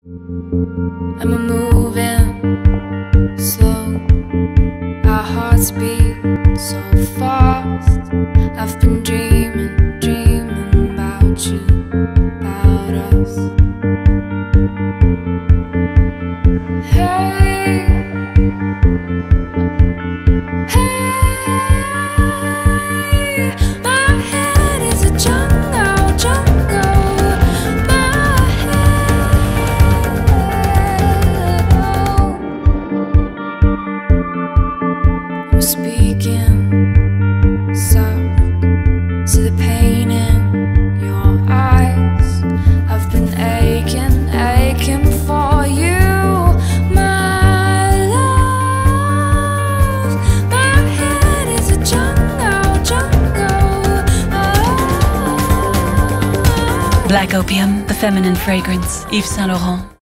And we're moving slow, our hearts beat so fast. I've been dreaming, dreaming about you, about us. Hey, hey, my head is a jungle, jungle. My head, I'm speaking soft to the pain in your eyes. I've been aching, aching for you, my love. My head is a jungle, jungle. Oh. Black Opium, the feminine fragrance. Yves Saint Laurent.